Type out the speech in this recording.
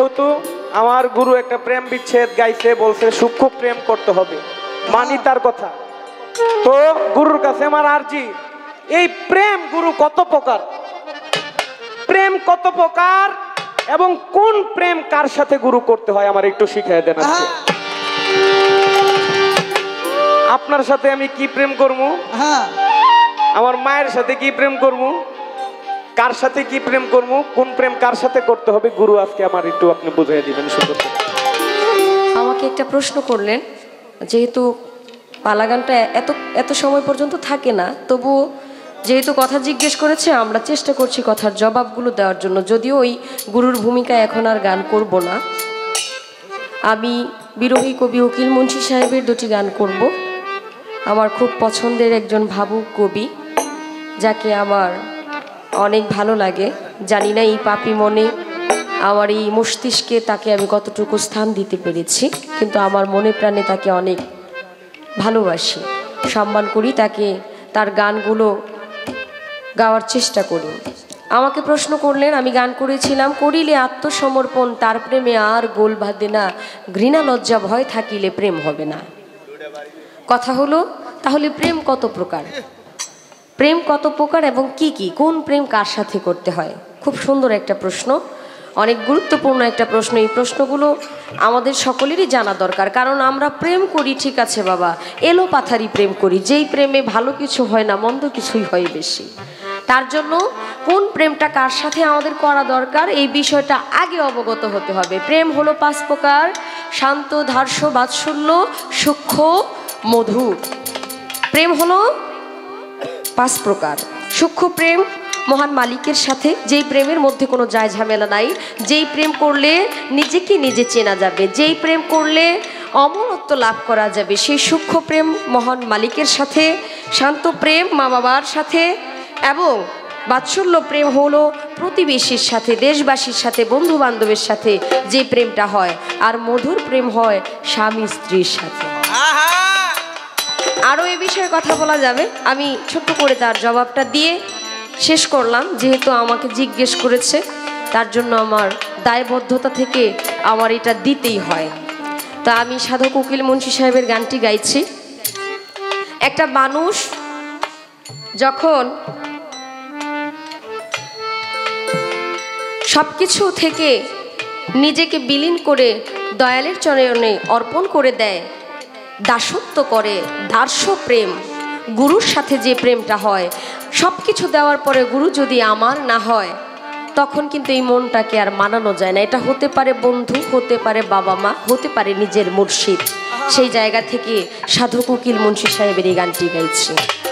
যেহেতু আমার গুরু একটা প্রেম বিচ্ছেদ গাইছে, বলছে সূক্ষ্ম প্রেম করতে হবে, মানি তার কথা। তো গুরুর কাছে আমার আরজি, এই প্রেম গুরু কত প্রকার, প্রেম কত প্রকার এবং কোন প্রেম কার সাথে গুরু করতে হয় আমার একটু শিখিয়ে দেন। আপনার সাথে আমি কি প্রেম করবো, আমার মায়ের সাথে কি প্রেম করবো, কার সাথে কি প্রেম করবো, কোন প্রেম কার সাথে করতে হবে, গুরু আজকে আমার একটু আপনি বুঝিয়ে দিবেন সুন্দর। আমাকে একটা প্রশ্ন করলেন, যেহেতু পালা গানটা এত সময় পর্যন্ত থাকে না, তবুও যেহেতু কথা জিজ্ঞেস করেছে আমরা চেষ্টা করছি কথার জবাবগুলো দেওয়ার জন্য। যদিও ওই গুরুর ভূমিকায় এখন আর গান করব না, আমি বিরোহী কবি উকিল মুন্সি সাহেবের দুটি গান করব। আমার খুব পছন্দের একজন ভাবুক কবি, যাকে আমার অনেক ভালো লাগে। জানি না এই পাপি মনে, আমার এই মস্তিষ্কে তাকে আমি কতটুকু স্থান দিতে পেরেছি, কিন্তু আমার মনে প্রাণে তাকে অনেক ভালোবাসি, সম্মান করি, তাকে তার গানগুলো গাওয়ার চেষ্টা করি। আমাকে প্রশ্ন করলেন, আমি গান করেছিলাম, করিলে আত্মসমর্পণ তার প্রেমে আর গোল বাঁধে না, ঘৃণা লজ্জা ভয় থাকিলে প্রেম হবে না। কথা হলো, তাহলে প্রেম কত প্রকার, প্রেম কত প্রকার এবং কি কি, কোন প্রেম কার সাথে করতে হয়? খুব সুন্দর একটা প্রশ্ন, অনেক গুরুত্বপূর্ণ একটা প্রশ্ন। এই প্রশ্নগুলো আমাদের সকলেরই জানা দরকার, কারণ আমরা প্রেম করি ঠিক আছে বাবা, এলো পাথারি প্রেম করি, যেই প্রেমে ভালো কিছু হয় না, মন্দ কিছুই হয় বেশি। তার জন্য কোন প্রেমটা কার সাথে আমাদের করা দরকার এই বিষয়টা আগে অবগত হতে হবে। প্রেম হলো 5 প্রকার, শান্ত, ধার্য, বাৎসল্য, সূক্ষ্ম, মধুর। প্রেম হলো 5 প্রকার। সূক্ষ্ম প্রেম মহান মালিকের সাথে, যেই প্রেমের মধ্যে কোনো যায় ঝামেলা নাই, যেই প্রেম করলে নিজেকে নিজে চেনা যাবে, যেই প্রেম করলে অমরত্ব লাভ করা যাবে, সেই সূক্ষ্ম প্রেম মহান মালিকের সাথে। শান্ত প্রেম মা বাবার সাথে, এবং বাৎসল্য প্রেম হলো প্রতিবেশীর সাথে, দেশবাসীর সাথে, বন্ধু বান্ধবের সাথে যে প্রেমটা হয়। আর মধুর প্রেম হয় স্বামী স্ত্রীর সাথে। আরও এ বিষয়ে কথা বলা যাবে, আমি ছোট্ট করে তার জবাবটা দিয়ে শেষ করলাম। যেহেতু আমাকে জিজ্ঞেস করেছে, তার জন্য আমার দায়বদ্ধতা থেকে আমার এটা দিতেই হয়। তা আমি সাধক উকিল মুন্সি সাহেবের গানটি গাইছি। একটা মানুষ যখন সব কিছু থেকে নিজেকে বিলীন করে দয়ালের চরণে অর্পণ করে দেয়, দাসত্ব করে, দাস্য প্রেম, গুরুর সাথে যে প্রেমটা হয়, সব কিছু দেওয়ার পরে গুরু যদি আমার না হয়, তখন কিন্তু এই মনটাকে আর মানানো যায় না। এটা হতে পারে বন্ধু, হতে পারে বাবা মা, হতে পারে নিজের মুর্শিদ। সেই জায়গা থেকে সাধক উকিল মুন্সি সাহেবের এই গানটি গাইছি।